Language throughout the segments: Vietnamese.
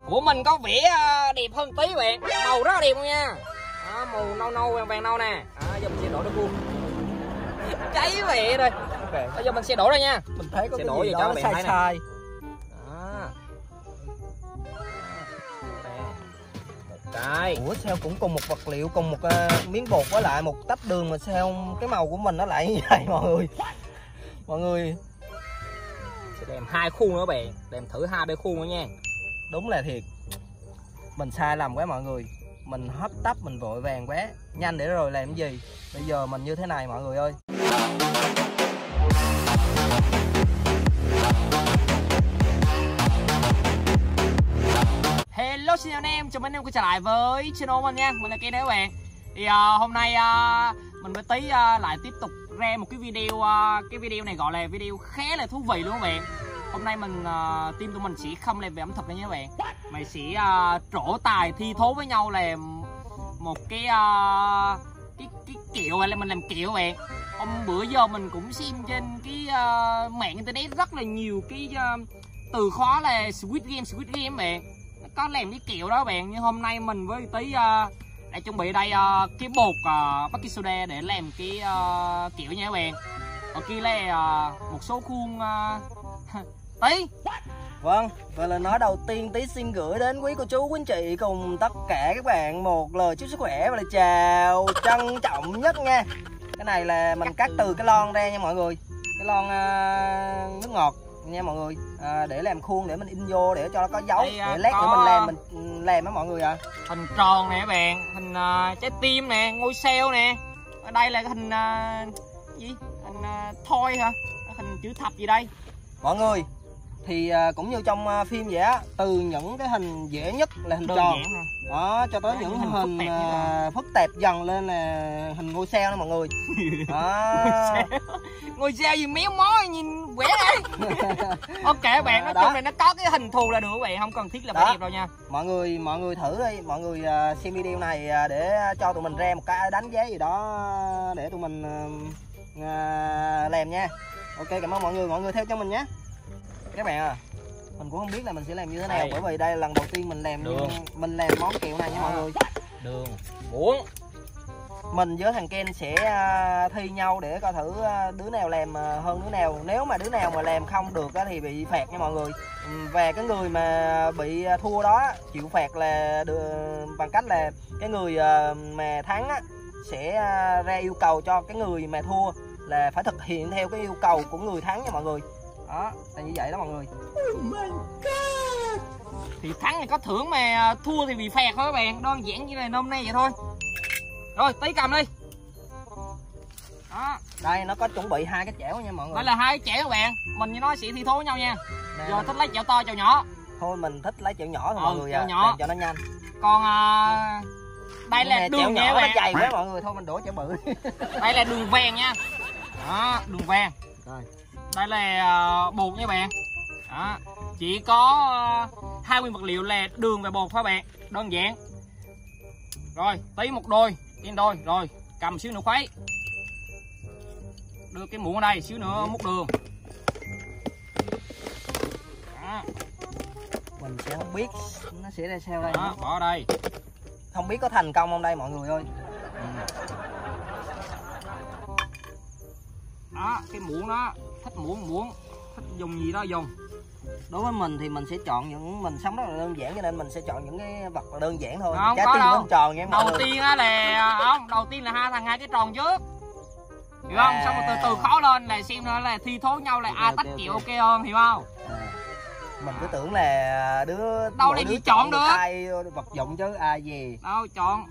Của mình có vẻ đẹp hơn tí bạn, màu rất là đẹp luôn nha. Màu nâu nâu vàng nâu nè. Giờ mình sẽ đổ nước vuông. Cháy vậy rồi. Bây giờ mình sẽ đổ ra nha. Mình thấy có sẽ cái đổ gì vô đó cho nó bạn sai thấy sai. Cái. Ủa sao cũng cùng một vật liệu, cùng một miếng bột với lại một tách đường mà sao cái màu của mình nó lại như vậy mọi người. Mọi người sẽ làm 2 khuôn nữa bạn, làm thử 2-3 khuôn nữa nha. đúng là thiệt. Mình sai lầm quá mọi người. Mình hấp tấp, mình vội vàng quá. Nhanh để rồi làm cái gì. Bây giờ mình như thế này mọi người ơi. Hello xin chào anh em, chào mừng anh em quay trở lại với channel mình nha. Mình là Ken đấy các bạn. Thì hôm nay mình với Tí lại tiếp tục ra một cái video. Cái video này gọi là video khá là thú vị luôn các bạn. Hôm nay team tụi mình sẽ không làm về ẩm thực nữa nha các bạn, mà sẽ trổ tài thi thố với nhau làm một cái kẹo, hay là mình làm kẹo các bạn. Hôm bữa giờ mình cũng xem trên cái mạng internet rất là nhiều cái từ khóa là Squid Game các bạn, có làm cái kẹo đó các bạn. Nhưng hôm nay mình với Tí đã chuẩn bị đây cái bột baking soda để làm cái kẹo nha các bạn. Ở kia là một số khuôn Tí. Vâng, và lời nói đầu tiên Tí xin gửi đến quý cô chú, quý anh chị cùng tất cả các bạn một lời chúc sức khỏe và lời chào trân trọng nhất nha. Cái này là mình cắt từ cái lon ra nha mọi người. Cái lon nước ngọt nha mọi người, để làm khuôn để mình in vô để cho nó có dấu. Đây, để lát nữa mình làm á mọi người ạ. Hình tròn nè các bạn, hình trái tim nè, ngôi sao nè. Ở đây là cái hình gì? Hình thoi hả? Hình chữ thập gì đây? Mọi người thì cũng như trong phim vậy á, từ những cái hình dễ nhất là hình đơn tròn đó, cho tới những hình phức tạp dần lên là hình ngôi sao đó mọi người. Ngôi sao gì méo mó nhìn quẻ đây. Ok các bạn, nói chung là nó có cái hình thù là được các bạn, không cần thiết là phải đẹp đâu nha. Mọi người thử đi, mọi người xem video này để cho tụi mình ra một cái đánh giá gì đó để tụi mình làm nha. Ok, cảm ơn mọi người theo cho mình nhé các bạn. Mình cũng không biết là mình sẽ làm như thế nào, bởi vì đây là lần đầu tiên mình làm món kẹo này nha mọi người. Đường muỗng. Mình với thằng Ken sẽ thi nhau để coi thử đứa nào làm hơn đứa nào. Nếu mà đứa nào mà làm không được thì bị phạt nha mọi người. Và cái người mà bị thua đó chịu phạt là bằng cách là cái người mà thắng sẽ ra yêu cầu cho cái người mà thua là phải thực hiện theo cái yêu cầu của người thắng nha mọi người. Đó, là như vậy đó mọi người. Oh my God. Thì thắng thì có thưởng, mà thua thì bị phạt thôi các bạn. Đơn giản như là hôm nay vậy thôi. Rồi, Tí cầm đi. Đó. Đây nó có chuẩn bị 2 cái chảo nha mọi người. Đây là 2 cái chảo các bạn. Mình với nó sẽ thi thố với nhau nha. Giờ thích lấy chảo to chảo nhỏ. Thôi mình thích lấy chảo nhỏ thôi mọi người, chảo nhỏ cho nó nhanh. Còn đây là đường nha các bạn. Nó dày quá mọi người, thôi mình đổ chảo bự. Đây là đường vàng nha. Đó, đường vàng. Rồi. Đây là bột nha bạn. Đó, chỉ có 2 nguyên vật liệu là đường và bột thôi bạn, đơn giản. Rồi, Tí một đôi, Ken đôi, rồi cầm xíu nữa khuấy. Đưa cái muỗng ở đây, xíu nữa múc đường. Đó. Mình sẽ không biết nó sẽ ra sao đây. Đó, bỏ ở đây. Không biết có thành công không đây mọi người ơi. Đó, cái muỗng đó, thích muỗng, thích dùng gì đó dùng. Đối với mình thì mình sẽ chọn mình sống rất là đơn giản, cho nên mình sẽ chọn những cái vật là đơn giản thôi. Không trái có tim đâu. lên tròn nha mọi người. Đầu tiên là hai cái tròn trước. Hiểu không? Xong rồi từ từ khó lên là xem nó là thi thố nhau là ai tách kẹo ok hơn, hiểu không? Mình cứ tưởng là đâu lại bị chọn được ai vật dụng chứ ai gì. Đâu chọn.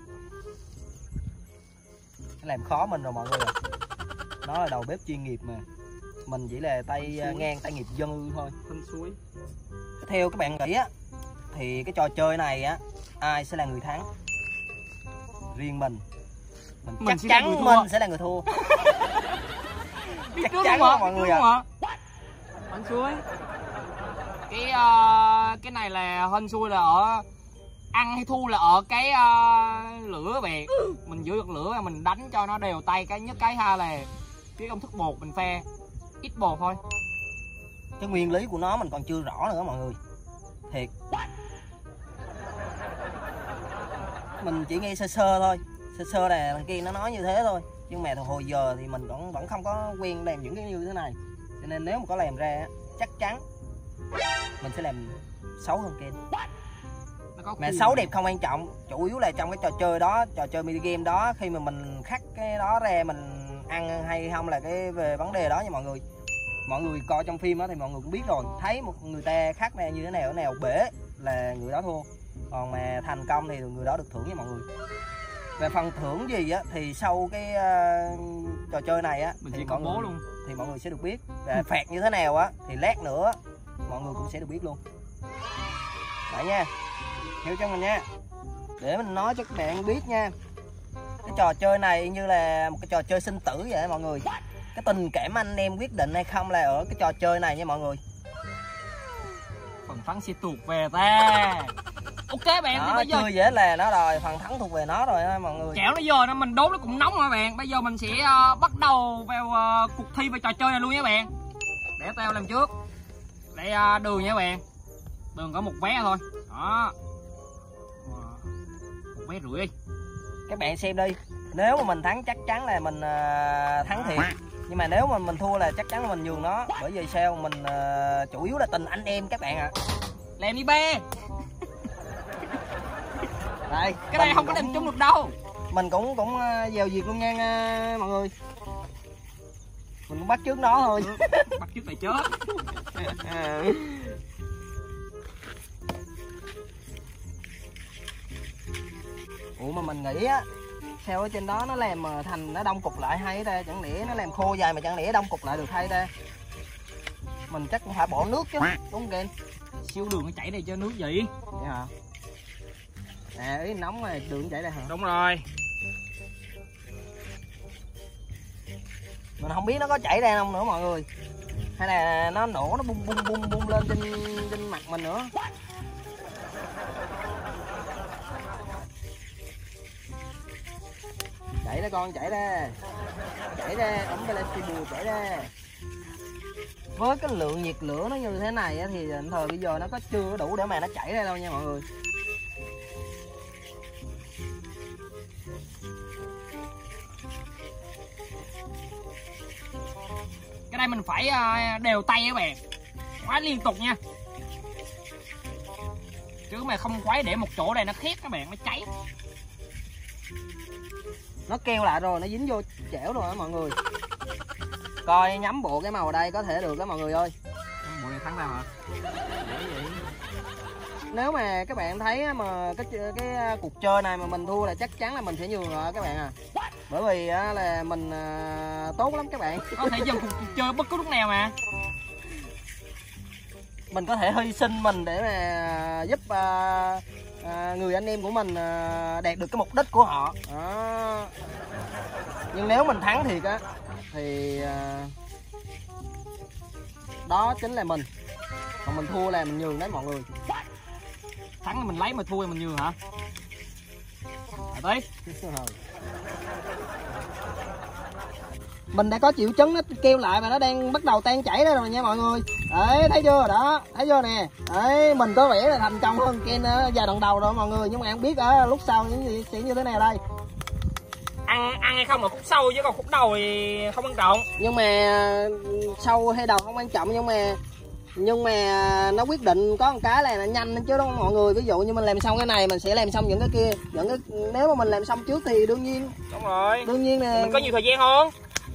Làm khó mình rồi mọi người. Nó là đầu bếp chuyên nghiệp mà. Mình chỉ là tay ngang, tay nghiệp dư thôi. Phân suối. Theo các bạn nghĩ á thì cái trò chơi này á ai sẽ là người thắng? Riêng mình chắc chắn mình sẽ là người thua. Chắc chắn đó mọi người ạ. Hên xui. Cái này là hên xui là ở ăn hay thua là ở cái lửa bạn. Mình giữ được lửa, mình đánh cho nó đều tay. Cái nhất cái hai là cái công thức bột mình pha ít bột thôi. Cái nguyên lý của nó mình còn chưa rõ nữa mọi người. Thiệt. mình chỉ nghe sơ sơ thôi, sơ sơ là thằng kia nó nói như thế thôi, nhưng mà hồi giờ thì mình vẫn không có quen làm những cái như thế này, cho nên nếu mà có làm ra chắc chắn mình sẽ làm xấu hơn Ken. Mà xấu đẹp không quan trọng, chủ yếu là trong cái trò chơi đó, trò chơi mini game đó, khi mà mình khắc cái đó ra mình ăn hay không là cái về vấn đề đó nha mọi người. Mọi người coi trong phim đó thì mọi người cũng biết rồi, thấy một người ta khắc ra như thế nào bể là người đó thua, còn mà thành công thì người đó được thưởng nha mọi người. Về phần thưởng gì á thì sau cái trò chơi này á mình thì chỉ công bố luôn, thì mọi người sẽ được biết. Và phạt như thế nào á thì lát nữa mọi người cũng sẽ được biết luôn. Vậy nha, theo cho mình nha, để mình nói cho các bạn biết nha. Cái trò chơi này như là một cái trò chơi sinh tử vậy mọi người. Cái tình cảm anh em quyết định hay không là ở cái trò chơi này nha mọi người. Phần thắng sẽ thuộc về ta. Ok bạn, đó, thì bây giờ chưa dễ là nó rồi, phần thắng thuộc về nó rồi đó, mọi người. kẹo nó giờ nó mình đốt nó cũng nóng rồi bạn. Bây giờ mình sẽ bắt đầu vào cuộc thi về trò chơi này luôn nha bạn. Để tao làm trước. Đây đường nha bạn. Đường có một vé thôi. Đó. Một vé rưỡi đi. Các bạn xem đi. Nếu mà mình thắng chắc chắn là mình thắng thiệt. Nhưng mà nếu mà mình thua là chắc chắn là mình nhường nó. Bởi vì sao? Mình chủ yếu là tình anh em các bạn ạ. Làm đi be. Đây, cái này không có làm chung được đâu. Mình cũng vào việc luôn nha mọi người. Mình cũng bắt trước nó thôi. Bắt trước này chết. Ủa mà mình nghĩ á, sao ở trên đó nó làm mà thành nó đông cục lại hay ta, chẳng lẽ nó làm khô dài mà chẳng lẽ đông cục lại được hay ta. Mình chắc cũng phải bỏ nước chứ, đúng không Ken? Siêu đường nó chảy đây cho nước gì? Vậy hả? À, ý nóng rồi, đường chảy đây hả? Đúng rồi. Mình không biết nó có chảy ra không nữa mọi người. Hay là nó nổ, nó bung lên trên mặt mình nữa. Chảy ra con, chảy ra. Chảy ra, ấm Belasibu chảy ra. Với cái lượng nhiệt lửa nó như thế này thì thời bây giờ nó có chưa đủ để mà nó chảy ra đâu nha mọi người. Cái này mình phải đều tay các bạn, quái liên tục nha, chứ mà không quái để một chỗ này nó khét các bạn, nó cháy. Nó keo lại rồi, nó dính vô chẻo rồi đó mọi người. Coi nhắm bộ cái màu ở đây có thể được đó mọi người ơi. Bộ này thắng nào hả? Nếu mà các bạn thấy mà cái cuộc chơi này mà mình thua là chắc chắn là mình sẽ nhường rồi các bạn à. Bởi vì là mình tốt lắm các bạn. Có thể dừng cuộc chơi bất cứ lúc nào mà. Mình có thể hy sinh mình để mà giúp người anh em của mình đạt được cái mục đích của họ. Đó. Nhưng nếu mình thắng thiệt á thì đó chính là mình. Còn mình thua là mình nhường đấy mọi người. Thắng là mình lấy mà thua là mình nhường hả? Tí. Mình đã có triệu chứng nó kêu lại và nó đang bắt đầu tan chảy ra rồi nha mọi người. Đấy, thấy chưa? Đó, thấy chưa nè. Đấy, mình có vẻ là thành công hơn Ken giai đoạn đầu rồi mọi người, nhưng mà không biết lúc sau sẽ như thế nào đây. Ăn hay không là khúc sau chứ còn khúc đầu thì không quan trọng. Nhưng mà sau hay đầu không quan trọng, nhưng mà nó quyết định có một cái là nó nhanh chứ đúng không mọi người. Ví dụ như mình làm xong cái này mình sẽ làm xong những cái kia, nếu mà mình làm xong trước thì đương nhiên. Đúng rồi. Đương nhiên nè. Mình có nhiều thời gian hơn.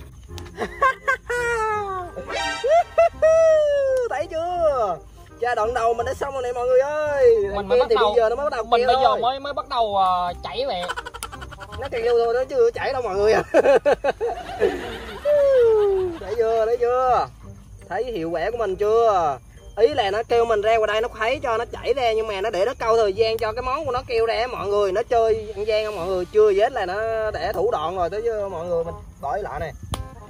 Thấy chưa? Giai đoạn đầu mình đã xong rồi nè mọi người ơi. Mình mới bắt đầu, bây giờ nó mới bắt đầu mình bây giờ thôi. mới bắt đầu chảy về. Nó kêu thôi, nó chưa chảy đâu mọi người à. Thấy chưa? Thấy chưa? Thấy hiệu quả của mình chưa? Ý là nó kêu mình ra ngoài đây nó khuấy cho nó chảy ra, nhưng mà nó để nó câu thời gian cho cái món của nó kêu ra mọi người. Nó chơi ăn gian không mọi người? Chưa gì hết là nó để thủ đoạn rồi. Thấy chưa mọi người? Mình đổi lại nè.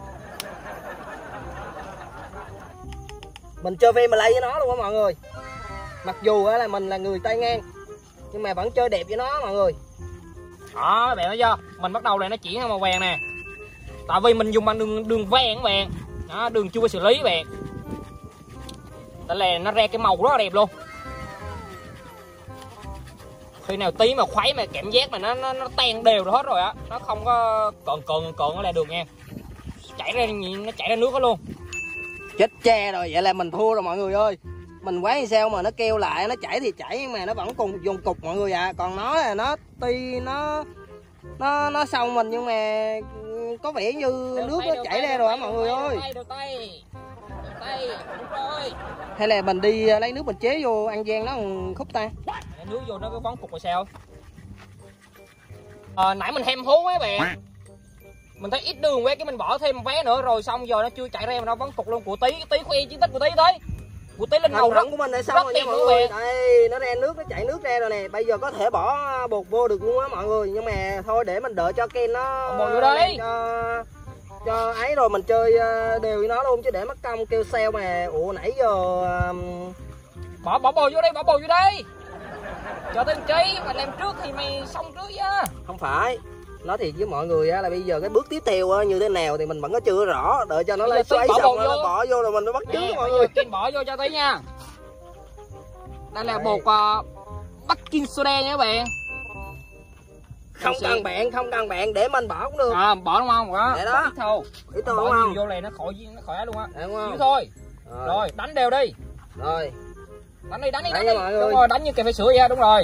Mình chơi fair play với nó luôn á mọi người. Mặc dù là mình là người tay ngang nhưng mà vẫn chơi đẹp với nó mọi người. Đó các bạn thấy chưa? Mình bắt đầu là nó chuyển sang màu vàng nè. Tại vì mình dùng bằng đường vàng các bạn. Đó, đường chưa xử lý các bạn. Tại là nó ra cái màu rất là đẹp luôn. Khi nào tí mà khuấy mà cảm giác mà nó tan đều rồi hết rồi á, nó không có cồn nó là được nha. Nó chảy ra nước đó luôn. Chết cha rồi, vậy là mình thua rồi mọi người ơi. Mình quán sao mà nó kêu lại, nó chảy thì chảy nhưng mà nó vẫn cùng dùng cục mọi người ạ. Còn nó là nó tuy nó xong mình nhưng mà có vẻ như nước nó chảy ra rồi á mọi người ơi. Đầu tay, đúng rồi. Hay là mình đi lấy nước mình chế vô ăn gian nó khúc ta. Nước vô nó có bón cục rồi sao? Nãy mình hem hú mấy bạn. Mình thấy ít đường quá cái mình bỏ thêm vé nữa rồi xong giờ nó chưa chạy ra mà nó vẫn cục luôn. Của tí khoe chiến tích của tí tới. Của tí lên màu của mình đã xong rồi nha mọi người. Đây, nó ra nước, nó chảy nước ra rồi nè. Bây giờ có thể bỏ bột vô được luôn á mọi người, nhưng mà thôi để mình đợi cho Ken nó bột vô đây. Cho ấy rồi mình chơi đều với nó luôn chứ để mất công kêu sale mà. Ủa nãy giờ bỏ bột vô đây, bỏ bột vô đây. Cho tên Trí, mày làm trước thì mày xong trước nha. Không phải. Nói thiệt với mọi người á là bây giờ cái bước tiếp theo á như thế nào thì mình vẫn có chưa rõ, đợi cho nó lấy xoáy xong nó bỏ vô rồi mình mới bắt chước mọi người. Ken bỏ vô cho tí nha. Đây là bột baking soda nha các bạn. Không cần bạn để mình bỏ cũng được. Bỏ đúng không? Đó. Để đó. Ít thôi đúng không? Vô này nó khỏi luôn á. Chứ thôi. Rồi, đánh đều đi. Rồi. Đánh đi. Đúng rồi, đánh như kèm phải sửa vậy, đúng rồi.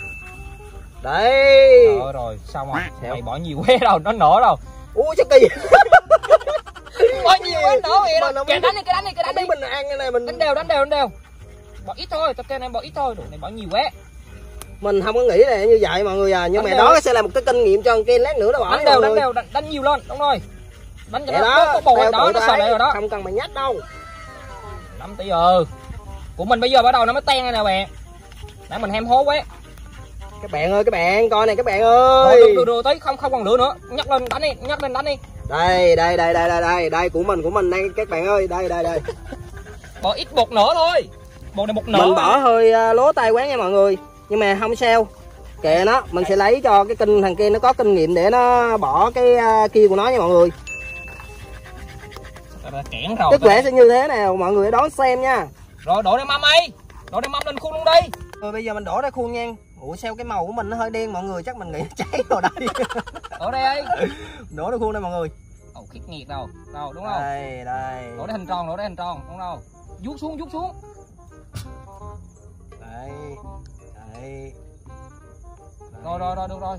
Đấy. Rồi, xong rồi. Mày bỏ nhiều quá đâu, nó nở đâu. Ủa sao kỳ. Bỏ nhiều quá nở vậy đâu. Kìa đánh đi. Mình ăn cái này mình đánh đều. Bỏ ít thôi, tao kêu này bỏ ít thôi, đồ này bỏ nhiều quá. Mình không có nghĩ là như vậy mọi người à, nhưng mà đó sẽ là một cái kinh nghiệm cho Ken lát nữa nó bỏ. Đánh đều, đánh nhiều lên, đúng rồi. Đánh cho nó có bột đó, nó sờ lại rồi đó. Không cần mày nhắc đâu. 5 tỷ của mình bây giờ bắt đầu nó mới tan ra nè bạn. Nãy mình hem hố quá. Các bạn ơi, các bạn coi này các bạn ơi. Được tí, không còn lửa nữa. Nhắc lên đánh đi. Đây của mình đây các bạn ơi, đây. Bỏ ít bột nữa thôi. Bột này bột nở. Mình bỏ hơi lố tay quán nha mọi người. Nhưng mà không sao. Kệ nó, mình sẽ lấy cho cái thằng kia nó có kinh nghiệm để nó bỏ cái kia của nó nha mọi người. Kẽn rồi. Kết quả sẽ như thế nào mọi người đón xem nha. Rồi đổ ra mâm đi. Đổ ra mâm lên khuôn luôn đi. Rồi bây giờ mình đổ ra khuôn nha. Ủa sao cái màu của mình nó hơi đen mọi người, chắc mình nghĩ cháy rồi đây. Đổ đây. Đổ ra khuôn đây mọi người. Ồ khét nghiệt đâu đúng không? Đây. Đổ ra hình tròn, đúng đâu? Vuốt xuống. Đây. Rồi được rồi.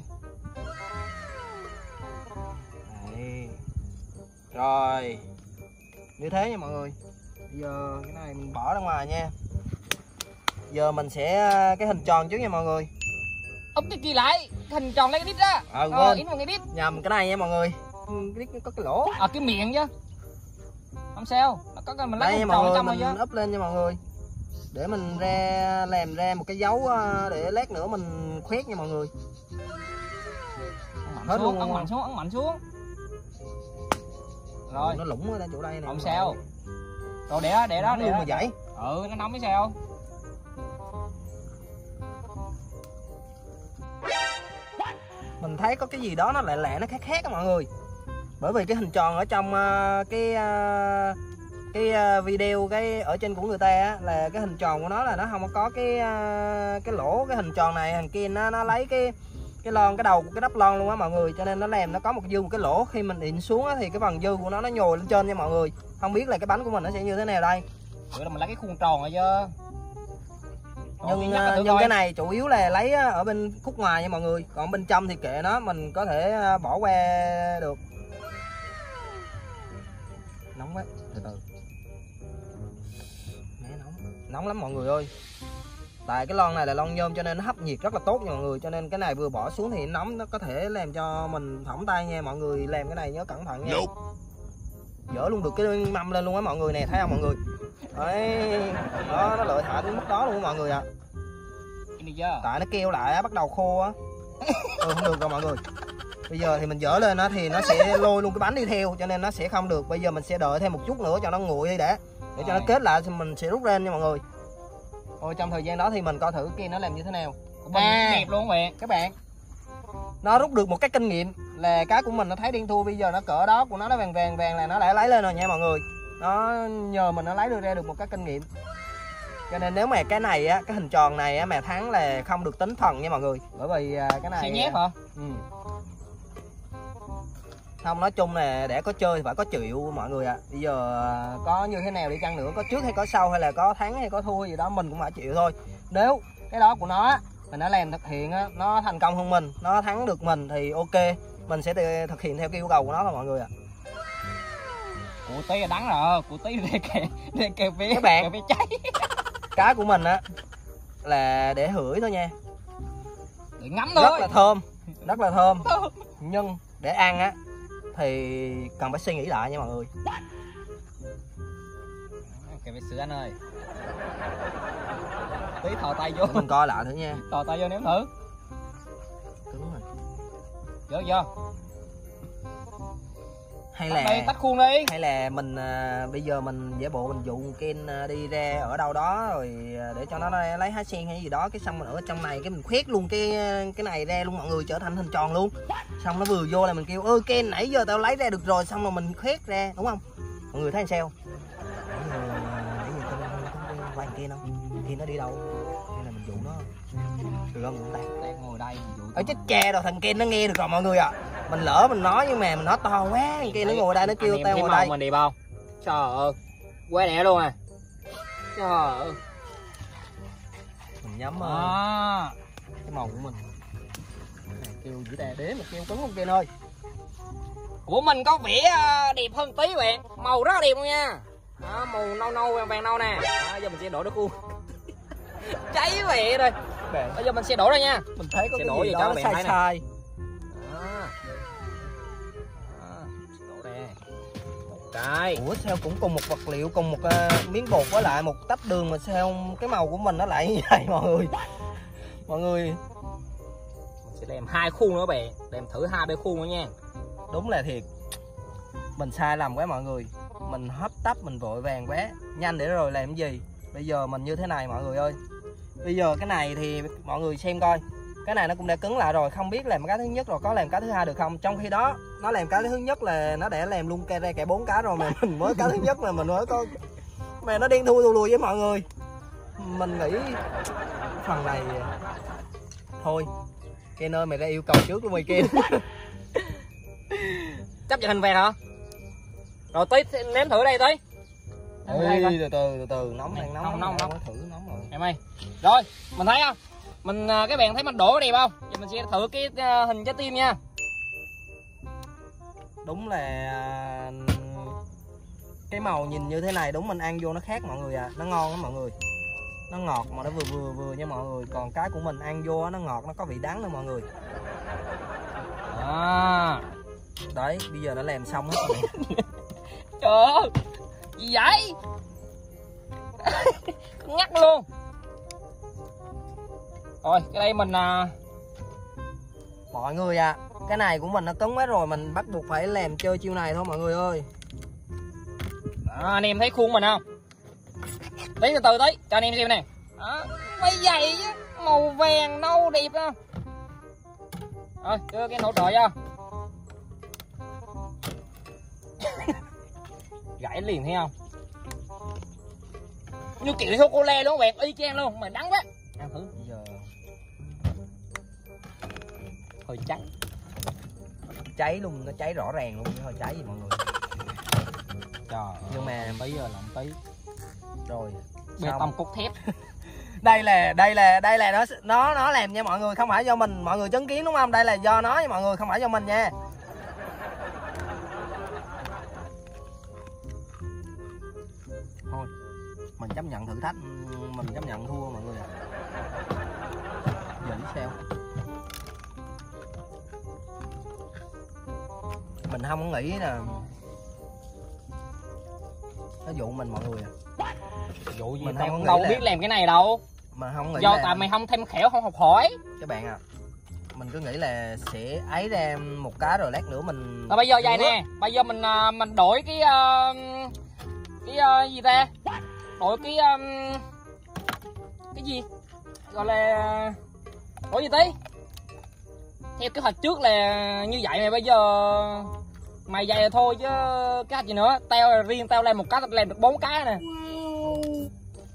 Đây. Rồi. Như thế nha mọi người. Bây giờ cái này mình bỏ ra ngoài nha. Giờ mình sẽ cái hình tròn trước nha mọi người. Úp cái kia lại, cái hình tròn lấy cái đít đó. Ít vào cái đít. Nhầm cái này nha mọi người. Cái đít có cái lỗ. Cái miệng chứ. Không sao, nó có cái mình lấy hình tròn trong mình úp lên nha mọi người. Để mình làm ra một cái dấu để lát nữa mình khoét nha mọi người. Ấn mạnh xuống. Rồi. Nó lủng ở chỗ đây này. Không sao. Rồi để đó luôn mà vậy. Nó nóng mới sao. Mình thấy có cái gì đó nó lạ nó khác á mọi người. Bởi vì cái hình tròn ở trong cái video cái ở trên của người ta á, là cái hình tròn của nó là nó không có cái lỗ cái hình tròn này. Thằng kia nó lấy cái lon, cái đầu của cái đắp lon luôn á mọi người, cho nên nó làm nó có một cái lỗ. Khi mình ịn xuống á, thì cái phần dư của nó nhồi lên trên nha mọi người. Không biết là cái bánh của mình nó sẽ như thế nào đây. Bữa là mình lấy cái khuôn tròn rồi chứ. Nhưng cái này chủ yếu là lấy ở bên khúc ngoài nha mọi người, còn bên trong thì kệ nó, mình có thể bỏ qua được. Nóng quá, từ nóng lắm mọi người ơi. Tại cái lon này là lon nhôm cho nên nó hấp nhiệt rất là tốt nha mọi người, cho nên cái này vừa bỏ xuống thì nóng, nó có thể làm cho mình thõng tay nha mọi người. Làm cái này nhớ cẩn thận nha. Dỡ luôn được cái mâm lên luôn á mọi người nè, thấy không mọi người. Đấy, đó, nó lợi hại đến mức đó luôn mọi người ạ. Tại nó kêu lại á, bắt đầu khô á. Không được rồi mọi người. Bây giờ thì mình dỡ lên á thì nó sẽ lôi luôn cái bánh đi theo, cho nên nó sẽ không được. Bây giờ mình sẽ đợi thêm một chút nữa cho nó nguội đi để cho nó kết lại thì mình sẽ rút lên nha mọi người. Ôi trong thời gian đó thì mình coi thử kia nó làm như thế nào. Đẹp luôn các bạn. Nó rút được một cái kinh nghiệm là cái của mình nó thấy đen thui, bây giờ nó cỡ đó của nó vàng là nó đã lấy lên rồi nha mọi người. Nó nhờ mình nó lấy ra được một cái kinh nghiệm. Cho nên nếu mà cái này á, cái hình tròn này á mà thắng là không được tính phần nha mọi người. Bởi vì cái này Xe nhép hả? Không, nói chung là để có chơi thì phải có chịu mọi người ạ. Bây giờ có như thế nào đi chăng nữa, có trước hay có sau, hay là có thắng hay có thua gì đó, mình cũng phải chịu thôi. Nếu cái đó của nó mình đã làm thực hiện á, nó thành công hơn mình, nó thắng được mình thì ok, mình sẽ thực hiện theo cái yêu cầu của nó thôi mọi người ạ. Của tí là đắng rồi, của tí để kêu phía các bạn, phía cháy. Cái của mình á là để hửi thôi nha, để ngắm thôi. Rất là thơm. Nhưng để ăn á thì cần phải suy nghĩ lại nha mọi người. Kêu sữa anh ơi. Tí thò tay vô. Để mình coi lại thử nha. Thò tay vô nếm thử. Cứng rồi. Vô. Hay là đây, tách khuôn đi. Hay là mình bây giờ mình giả bộ mình dụ Ken đi ra ở đâu đó rồi để cho nó lấy hái sen hay gì đó, cái xong mình ở trong này cái mình khoét luôn cái này ra luôn mọi người, trở thành hình tròn luôn. Xong nó vừa vô là mình kêu ơ Ken nãy giờ tao lấy ra được rồi, xong rồi mình khoét ra, đúng không? Mọi người thấy sao? Nãy giờ con quay Ken không? Ken nó đi đâu? Hay là mình dụ nó được không? Đang ngồi đây dụ. Ở chết cha rồi, thằng Ken nó nghe được rồi mọi người ạ. Mình lỡ mình nói nhưng mà mình nói to quá, thằng Ken nó ngồi đây nó kêu tao ngồi đây. Mình đẹp không? Trời ơi, quá đẹp luôn à. Trời ơi. Mình nhắm cái màu của mình. Kêu dữ đè đế mà kêu cứng không Ken ơi. Của mình có vẻ đẹp hơn tí bạn, màu rất là đẹp luôn nha. Đó, màu nâu vàng nâu nè. Đó, giờ mình sẽ đổ nước cua. Cháy vậy rồi. Bây giờ mình sẽ đổ ra nha. Mình thấy có sẽ cái đổ gì cho đó các bạn thấy sai. Đổ ra. Một cái. Ủa sao cũng cùng một vật liệu, cùng một miếng bột với lại một tách đường mà sao cái màu của mình nó lại như vậy mọi người. Mọi người mình sẽ làm 2 khuôn nữa bạn, làm thử 2 khuôn nữa nha. Đúng là thiệt, mình sai lầm quá mọi người, mình hấp tấp, mình vội vàng quá, nhanh để rồi làm cái gì. Bây giờ mình như thế này mọi người ơi. Bây giờ cái này thì mọi người xem coi, cái này nó cũng đã cứng lại rồi, không biết làm cái thứ nhất rồi có làm cái thứ hai được không. Trong khi đó nó làm cái thứ nhất là nó đã làm luôn ra cả 4 cái rồi, mà mình mới cái thứ nhất là mình mới có, mà nó đen thui lùi với mọi người. Mình nghĩ phần này thôi Ken ơi, mày ra yêu cầu trước luôn mày Ken. Chấp nhận hình vàng hả? Rồi tí nếm thử đây tí. Từ từ nóng đang nóng thử nóng rồi em ơi. Rồi mình thấy không, mình các bạn thấy mình đổ đẹp không? Giờ mình sẽ thử cái hình trái tim nha. Đúng là cái màu nhìn như thế này đúng mình ăn vô nó khác mọi người à, nó ngon lắm mọi người, nó ngọt mà nó vừa nha mọi người. Còn cái của mình ăn vô nó ngọt, nó có vị đắng nữa mọi người. Đấy, bây giờ đã làm xong hết rồi. Trời ơi, gì vậy? Ngắt luôn. Rồi, cái đây mình mọi người à, cái này của mình nó cứng quá rồi, mình bắt buộc phải làm chơi chiêu này thôi mọi người ơi. Đó, anh em thấy khuôn mình không? Tí từ từ tí, cho anh em xem nè. Đó, mấy vậy chứ, màu vàng nâu đẹp không? Rồi, đưa cái hỗ trợ cho. Gãy liền thấy không? Như kiểu sô cô la luôn bạn, y chang luôn, mà đắng quá. Ăn thử. Bây giờ hơi trắng. Cháy luôn, nó cháy rõ ràng luôn, hơi cháy gì mọi người. Trời, nhưng mà bây giờ làm tí. Rồi, bê tông cốt thép. đây là nó làm nha mọi người, không phải do mình, mọi người chứng kiến đúng không? Đây là do nó nha mọi người, không phải do mình nha. Thôi mình chấp nhận thử thách, mình chấp nhận thua mọi người ạ. Giờ biết sao, mình không có nghĩ là nó dụ mình mọi người à. Dụ gì mình tao không đâu là... biết làm cái này đâu, mà không nghĩ do là... tại mày không thêm khéo, không học hỏi các bạn à. Mình cứ nghĩ là sẽ ấy ra một cái rồi lát nữa mình. Rồi bây giờ vậy nè, bây giờ mình đổi cái gì ta, đổi cái gì gọi là đổi gì tí. Theo kế hoạch trước là như vậy, mà bây giờ mày vậy là thôi chứ cái gì nữa. Tao riêng tao làm một cái, tao làm được 4 cái nè.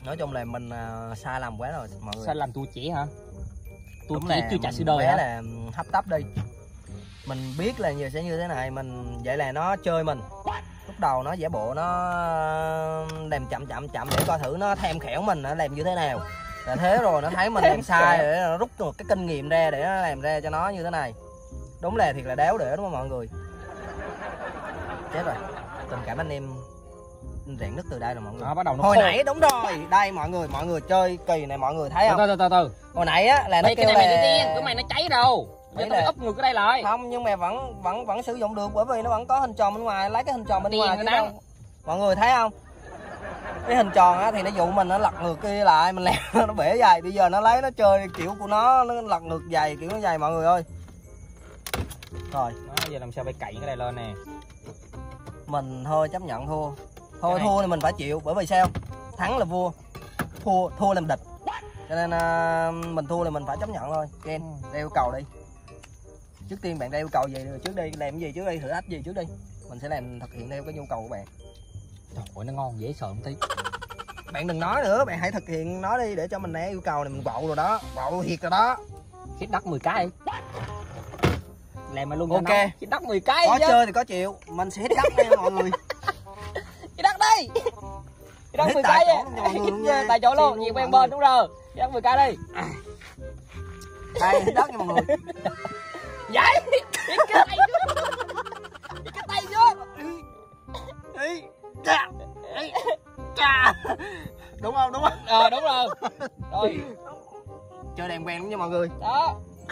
Nói chung là mình sai lầm quá rồi mọi người. Sao làm tuổi trẻ hả? Tuổi Đúng trẻ là chưa trải sự bé đời hả? là hấp tấp đi. Mình biết là sẽ như thế này, mình vậy là nó chơi mình. Lúc đầu nó giả bộ nó làm chậm để coi thử nó tham khảo mình nó làm như thế nào. Là thế rồi nó thấy mình làm sai để nó rút một cái kinh nghiệm ra để nó làm ra cho nó như thế này. Đúng là thiệt là đéo để đúng không mọi người? Chết rồi. Tình cảm anh em rạn nứt từ đây rồi mọi người. Bắt đầu nó Hồi khô. nãy đúng rồi, đây mọi người chơi kỳ này mọi người thấy không? Từ. Hồi nãy á là nó Đây, kêu cái này là mày đi đen, cái mày nó cháy đâu. Bây giờ Đấy tôi là- úp ngược cái đây lại. không, nhưng mà vẫn sử dụng được bởi vì nó vẫn có hình tròn bên ngoài, lấy cái hình tròn bên Điền ngoài rồi chứ đó. đâu. Mọi người thấy không? Cái hình tròn á thì nó dụ mình nó lật ngược kia lại, mình làm nó bể dày. Bây giờ nó lấy nó chơi kiểu của nó lật ngược dày kiểu nó dày mọi người ơi. Rồi, Đó, giờ làm sao phải cậy cái này lên nè. mình thôi chấp nhận thua. Thôi Cái này- thua thì mình phải chịu bởi vì sao? Thắng là vua, thua làm địch. Cho nên mình thua thì mình phải chấp nhận thôi. Ken, ra yêu cầu đi. Trước tiên bạn ra yêu cầu gì trước đi, làm cái gì trước đi, thử thách gì trước đi. Mình sẽ làm thực hiện theo cái nhu cầu của bạn. Trời ơi nó ngon dễ sợ một tí. Bạn đừng nói nữa, bạn hãy thực hiện nó đi để cho mình ra yêu cầu này mình quậu rồi đó, quậu thiệt rồi đó. Xít đất 10 cái. Làm mà luôn Ok. cho nó. Xít đất 10 cái Có chứ. chơi thì có chịu, mình sẽ đắt nha mọi người. Xít đất đi. Xít đất Hết 10 tại cái chỗ luôn nha mọi người luôn nha. Tại chỗ luôn, Xin việc luôn bên mọi bên đúng rồi. Xít đất 10 cái đi. Đây, hết đất nha mọi người. Vậy. Đi cái tay vô. Đi cái tay vô. Đi. Chà. Chà. Đúng không? Đúng không? Đúng rồi. Rồi. Chơi đàng hoàng đúng nha mọi người. Đó.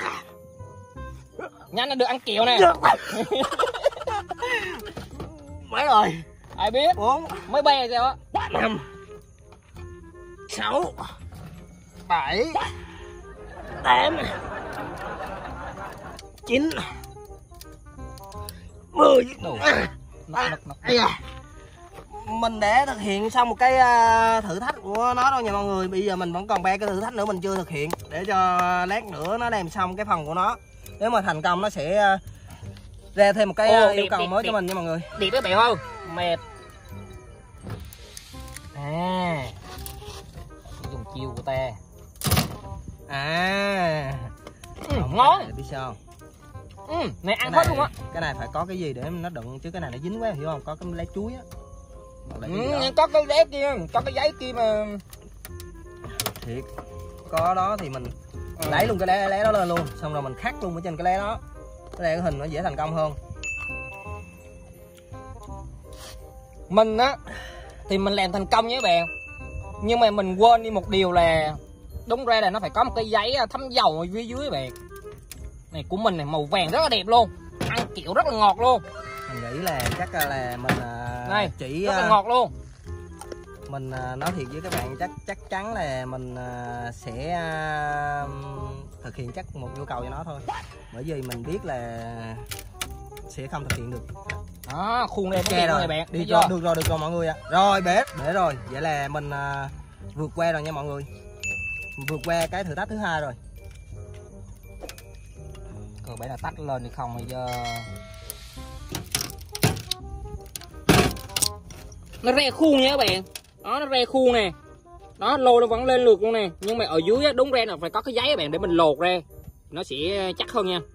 Nhanh là được ăn kẹo nè. Mấy rồi? Ai biết. 4 Mới bay sao á. 5 6 7 8 9 10. Đủ. Ây da. Mình đã thực hiện xong một cái thử thách của nó đâu nha mọi người. Bây giờ mình vẫn còn 3 cái thử thách nữa mình chưa thực hiện để cho lát nữa nó làm xong cái phần của nó. Nếu mà thành công nó sẽ ra thêm một cái yêu cầu mới cho mình nha mọi người. Đẹp các bạn không? Mệt. Dùng chiêu của ta. Ngon. Biết sao không? Này ăn Cái hết luôn á. cái này phải có cái gì để nó đựng chứ cái này nó dính quá hiểu không? Có cái lá chuối á. Hoặc là cái gì đó. Có cái giấy kia, có cái giấy kia mà. Thiệt. Có đó thì mình lấy luôn cái lá đó lên luôn, xong rồi mình khắc luôn ở trên cái lá đó. Cái hình nó dễ thành công hơn. Mình á thì mình làm thành công nha các bạn. Nhưng mà mình quên đi một điều là đúng ra là nó phải có một cái giấy thấm dầu ở dưới các bạn. Này của mình này màu vàng rất là đẹp luôn. Ăn kiểu rất là ngọt luôn. Mình nghĩ là chắc là mình Này, chỉ rất là ngọt luôn. mình nói thiệt với các bạn, chắc chắn là mình sẽ thực hiện chắc một nhu cầu cho nó thôi, bởi vì mình biết là sẽ không thực hiện được. Đó, khuôn đây Ok rồi, này bạn. đi rồi, được rồi mọi người ạ. Rồi bể rồi, vậy là mình vượt qua rồi nha mọi người. Mình vượt qua cái thử thách thứ 2 rồi. Cơ bản là tắt lên thì không bây giờ. Nó re khuôn nha các bạn. Đó, nó re khuôn nè. Đó, lô nó vẫn lên lượt luôn nè. Nhưng mà ở dưới á, đúng ra là phải có cái giấy các bạn để mình lột ra. Nó sẽ chắc hơn nha.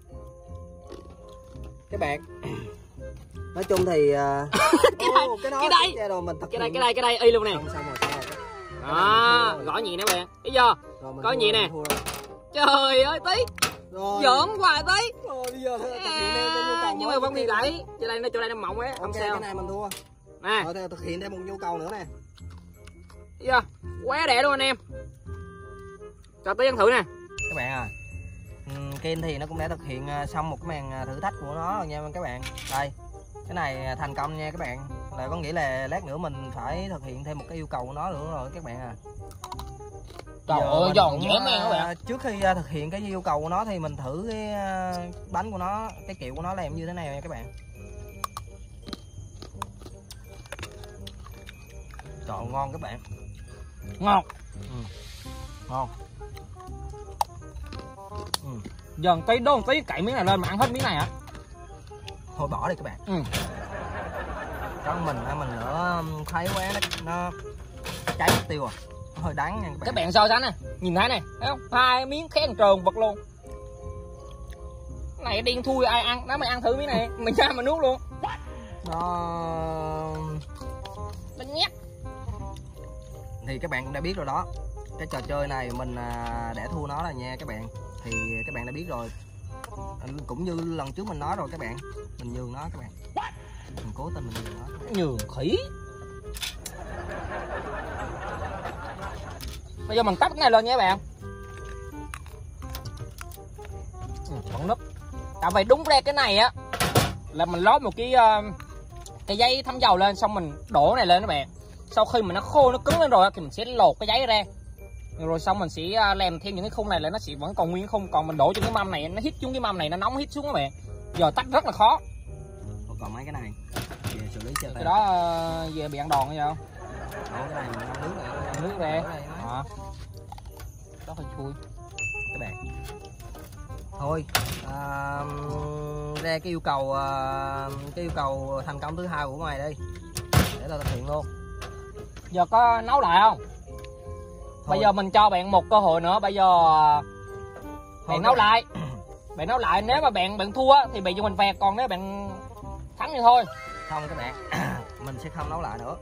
Các bạn nói chung thì cái rồi mình thực hiện. cái đây y luôn nè. Xong rồi. Đó, gõ nhị nè các bạn. Thấy chưa? Có gì nè. Trời ơi tí. Rồi. Giỡn hoài tí. Rồi bây giờ thực hiện theo cái nhu cầu Nhưng mới. mà vẫn bị gãy. Chỗ đây nó mỏng á, không Ok, sao. cái này mình thua. Nè, Rồi thực hiện thêm một nhu cầu nữa nè. thấy chưa? Quá đẹp luôn anh em. Cho tí ăn thử nè. Các bạn à, Ken thì nó cũng đã thực hiện xong một cái màn thử thách của nó rồi nha các bạn. Đây, cái này thành công nha các bạn. Là có nghĩa là lát nữa mình phải thực hiện thêm một cái yêu cầu của nó nữa rồi các bạn à. Trời Giờ ơi, mình giòn cũng, dễ men các bạn. Trước khi thực hiện cái yêu cầu của nó thì mình thử cái bánh của nó, cái kiểu của nó làm như thế nào nha các bạn. Trời ơi, ngon các bạn. Ngọt. Ngon. Dần tí đôn tí cậy miếng này lên mà ăn hết miếng này hả? Thôi bỏ đi các bạn. Con mình nữa thấy quá nó cháy mất tiêu à. hơi đắng nha các bạn so sánh nè, nhìn thấy này, thấy không? 2 miếng khét trơn vật luôn. Cái này đen thui ai ăn, đó mày ăn thử miếng này, mình ra mà nuốt luôn. Nó nhét. Thì các bạn cũng đã biết rồi đó, cái trò chơi này mình để thua nó rồi nha các bạn. Thì các bạn đã biết rồi, cũng như lần trước mình nói rồi các bạn, mình nhường nó các bạn, mình cố tình mình nhường nó. Nhường khỉ. Bây giờ mình tắt cái này lên nha các bạn. Vẫn núp. Tại vì đúng ra cái này á là mình lót một cái giấy thấm dầu lên, xong mình đổ này lên các bạn. Sau khi mà nó khô, nó cứng lên rồi thì mình sẽ lột cái giấy ra, rồi xong mình sẽ làm thêm những cái khung này là nó sẽ vẫn còn nguyên khung. Còn mình đổ cho cái mâm này, nó hít xuống cái mâm này, nó nóng hít xuống các bạn. Giờ tách rất là khó. Còn mấy cái này về xử lý cho cái đó về bị ăn đòn hay sao? Cái này mình ngâm nước này, nước ra đó phải chui các bạn. Thôi ra cái yêu cầu thành công thứ hai của mày đi để tao thực hiện luôn. Giờ có nấu lại không? Thôi. Bây giờ mình cho bạn một cơ hội nữa. Bây giờ bạn nấu lại. Bạn nấu lại, nếu mà bạn thua thì bị cho mình phạt, còn nếu bạn thắng thì thôi. Không các bạn, mình sẽ không nấu lại nữa.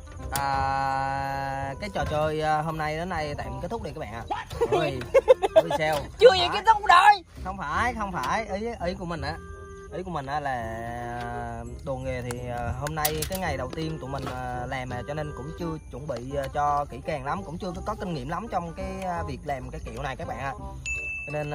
Cái trò chơi hôm nay đến đây tạm kết thúc đi các bạn ạ. Ôi sao? Chưa gì kết thúc đời. Không phải ý của mình á. Ý của mình là đồ nghề thì hôm nay cái ngày đầu tiên tụi mình làm cho nên cũng chưa chuẩn bị cho kỹ càng lắm, cũng chưa có kinh nghiệm lắm trong cái việc làm cái kiểu này các bạn ạ. Cho nên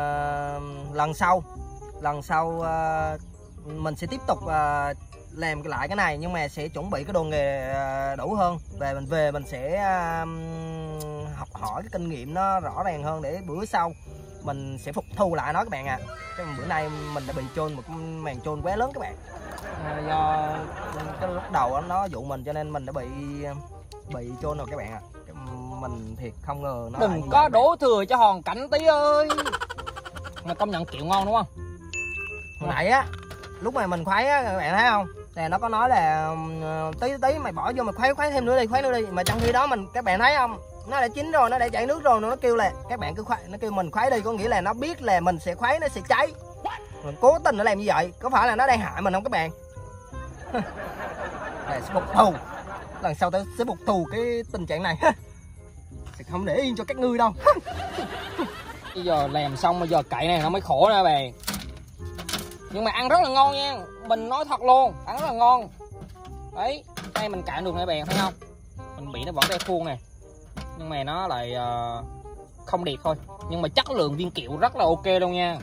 lần sau mình sẽ tiếp tục làm lại cái này, nhưng mà sẽ chuẩn bị cái đồ nghề đủ hơn, về mình sẽ học hỏi cái kinh nghiệm nó rõ ràng hơn để bữa sau mình sẽ phục thù lại nó các bạn ạ. Chứ bữa nay mình đã bị chôn một màn chôn quá lớn các bạn. Do cái lúc đầu nó dụ mình cho nên mình đã bị chôn rồi các bạn ạ. Mình thiệt không ngờ nó đừng có đổ thừa cho Hòn Cảnh tí ơi. Mà công nhận kẹo ngon đúng không? Hồi nãy á, lúc mà mình khuấy á các bạn thấy không? Nè nó có nói là tí mày bỏ vô mày khuấy thêm nữa đi, mà trong khi đó các bạn thấy không? Nó đã chín rồi, nó đã chảy nước rồi, nó kêu là các bạn cứ khuấy, nó kêu mình khuấy đi, có nghĩa là nó biết là mình sẽ khuấy nó sẽ cháy. Mình cố tình nó làm như vậy, có phải là nó đang hại mình không các bạn? Để sẽ phục thù. Lần sau tôi sẽ phục thù cái tình trạng này. Sẽ không để yên cho các ngươi đâu. Bây giờ làm xong bây giờ cậy này nó mới khổ nè bạn. Nhưng mà ăn rất là ngon nha, mình nói thật luôn, ăn rất là ngon. Đấy, đây mình cạn được nè bạn, thấy không? Mình bị nó vẫn đeo khuôn nè, nhưng mà nó lại không đẹp thôi. Nhưng mà chất lượng viên kẹo rất là ok luôn nha.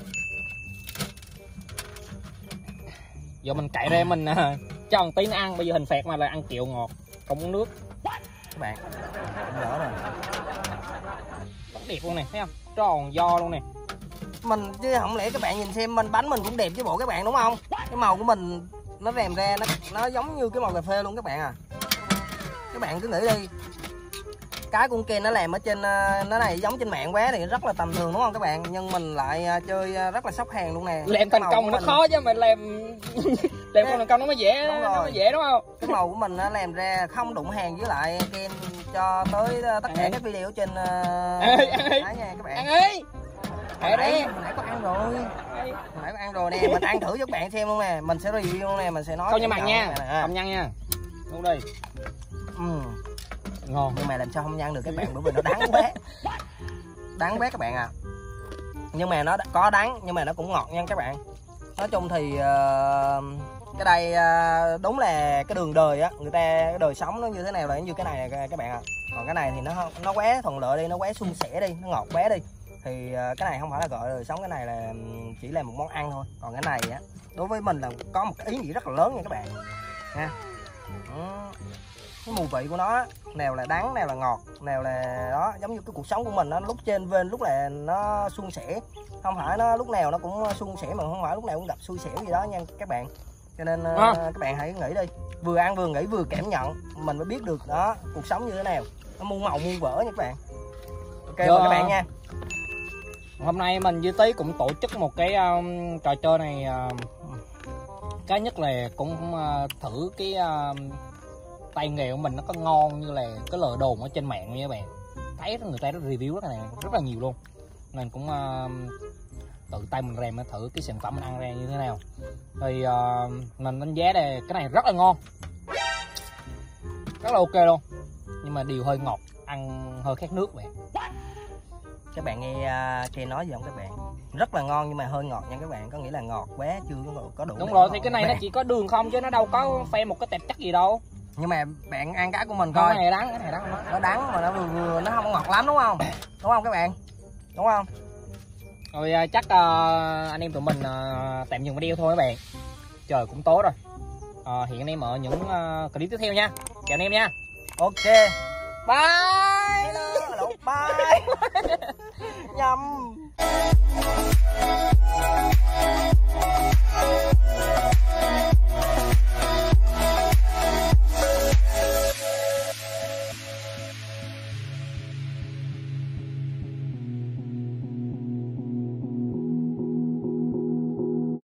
Giờ mình cậy ra mình cho một tí nó ăn. Bây giờ hình phạt mà là ăn kẹo ngọt, không uống nước. Các bạn, đỡ rồi. Rất đẹp luôn nè, thấy không? Tròn do luôn nè. Mình chứ không lẽ các bạn nhìn xem bánh mình cũng đẹp chứ bộ các bạn đúng không? Cái màu của mình nó rèm ra nó giống như cái màu cà phê luôn các bạn à. Các bạn cứ nghĩ đi, cái con Ken nó làm ở trên nó này giống trên mạng quá thì rất là tầm thường đúng không các bạn, nhưng mình lại chơi rất là sốc hàng luôn nè. Làm thành công nó khó chứ mà làm con thành công nó mới dễ, nó mới dễ đúng không? Cái màu của mình nó làm ra không đụng hàng với lại Ken cho tới tất cả các video trên ăn đi nha các bạn. Ăn đi. Hồi nãy có ăn rồi nè, mình ăn thử cho các bạn xem luôn nè, mình sẽ review luôn nè, mình sẽ nói không nha mặt nha, không nhăn nha. Đúng đi. Ngon. Nhưng mà làm sao không nhăn được các bạn, bởi vì nó đắng quá các bạn à. Nhưng mà nó có đắng nhưng mà nó cũng ngọt nha các bạn. Nói chung thì cái đây đúng là cái đường đời á, người ta cái đời sống nó như thế nào là như cái này các bạn ạ. Còn cái này thì nó quá thuận lợi đi, nó quá suôn sẻ đi, nó ngọt quá đi. Thì cái này không phải là gọi là đời sống, cái này là chỉ là một món ăn thôi. Còn cái này á, đối với mình là có một cái ý nghĩa rất là lớn nha các bạn nha. Cái mùi vị của nó nào là đắng, nào là ngọt, nào là đó, giống như cái cuộc sống của mình, nó lúc trên vên lúc là nó suôn sẻ, không phải nó lúc nào nó cũng suôn sẻ, mà không phải lúc nào cũng gặp xui xẻo gì đó nha các bạn. Cho nên các bạn hãy nghĩ đi, vừa ăn vừa nghĩ vừa cảm nhận, mình mới biết được đó cuộc sống như thế nào, nó muôn màu muôn vỡ nha các bạn. Ok mời các bạn nha. Hôm nay mình với Tí cũng tổ chức một cái trò chơi này. Cái nhất là cũng thử cái tay nghề của mình nó có ngon như là cái lời đồn ở trên mạng nha các bạn. thấy người ta review rất là nhiều luôn, nên cũng tự tay mình rèm thử cái sản phẩm mình ăn ra như thế nào. Thì mình đánh giá đây cái này rất là ngon, rất là ok luôn, nhưng mà điều hơi ngọt, ăn hơi khát nước vậy. Các bạn nghe Ken nói gì không các bạn? Rất là ngon nhưng mà hơi ngọt nha các bạn, có nghĩa là ngọt quá chưa có đủ. Đúng rồi, thì cái này nó chỉ có đường không chứ nó đâu có phe một cái tệp chất gì đâu. Nhưng mà bạn ăn cái của mình coi. Cái này đắng, nó đắng mà nó vừa nó không ngọt lắm đúng không? Đúng không các bạn? Đúng không? Rồi chắc anh em tụi mình tạm dừng video thôi các bạn. Trời cũng tối rồi. Hẹn anh em ở những clip tiếp theo nha. Chào anh em nha. Ok. Bye. Hello, bye. Nhầm.